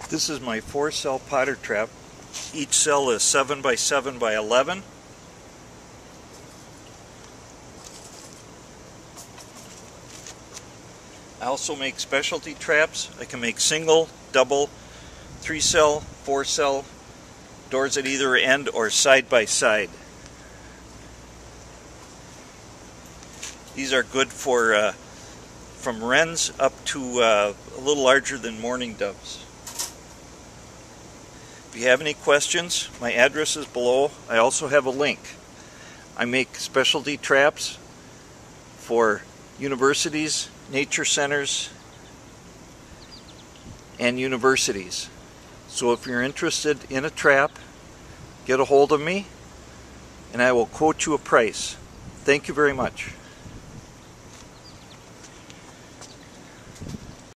This is my 4-cell potter trap. Each cell is 7 by 7 by 11. I also make specialty traps. I can make single, double, 3-cell, 4-cell, doors at either end or side by side. These are good for from wrens up to a little larger than mourning doves. If you have any questions, my address is below. I also have a link. I make specialty traps for universities, nature centers, and universities. So if you're interested in a trap, get a hold of me and I will quote you a price. Thank you very much.